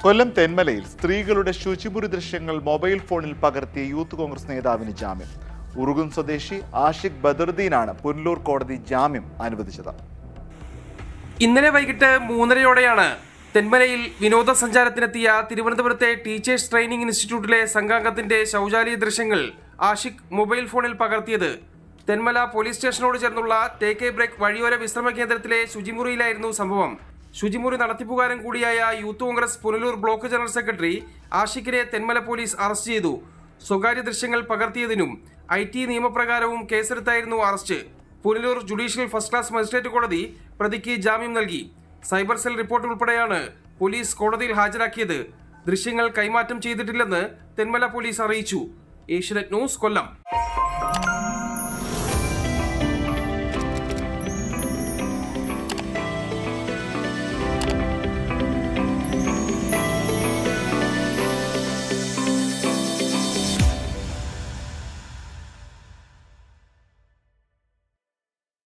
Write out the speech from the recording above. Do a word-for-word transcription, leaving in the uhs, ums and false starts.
കൊല്ലം തെന്മലയിൽ സ്ത്രീകളുടെ ശുചിമുറി ദൃശ്യങ്ങൾ മൊബൈൽ ഫോണിൽ പകർത്തിയ യൂത്ത് കോൺഗ്രസ് നേതാവിന് ജാമ്യം. ഉറുകും സ്വദേശി ആഷിഖ് ബദറുദ്ദീനാണ് പുനലൂർ കോടതി ജാമ്യം അനുവദിച്ചത്. ഇന്നലെ വൈകിട്ട് മൂന്നരയോടെയാണ് തെന്മലയിൽ വിനോദസഞ്ചാരത്തിനെത്തിയ തിരുവനന്തപുരത്തെ ടീച്ചേഴ്സ് ട്രെയിനിംഗ് ഇൻസ്റ്റിറ്റ്യൂട്ടിലെ സംഘാംഗത്തിന്റെ ശൗചാലയ ദൃശ്യങ്ങൾ ആഷിഖ് മൊബൈൽ ഫോണിൽ പകർത്തിയത്. തെന്മല പോലീസ് സ്റ്റേഷനോട് ചേർന്നുള്ള ടേക്ക് എ ബ്രേക്ക് വഴിയോര വിശ്രമ കേന്ദ്രത്തിലെ ശുചിമുറിയിലായിരുന്നു സംഭവം. ശുചിമുറി നടത്തിപ്പുകാരൻ കൂടിയായ Youth Congress Punalur block general secretary ആഷിഖിനെ തെന്മല പോലീസ് അറസ്റ്റ് ചെയ്തു. സ്വകാര്യ ദൃശ്യങ്ങൾ പകർത്തിയതിനും ഐ ടി നിയമപ്രകാരവും കേസെടുത്തായിരുന്നു arrest. Punalur judicial first class magistrate കോടതി പ്രതിക്ക് ജാമ്യം നൽകി. സൈബർ സെൽ റിപ്പോർട്ട് ഉൾപ്പെടെയാണ് പോലീസ് കോടതിയിൽ ഹാജരാക്കിയത്. ദൃശ്യങ്ങൾ കൈമാറ്റം ചെയ്തിട്ടില്ലെന്ന് തെന്മല പോലീസ് അറിയിച്ചു. ഏഷ്യാനെറ്റ് ന്യൂസ്, കൊല്ലം.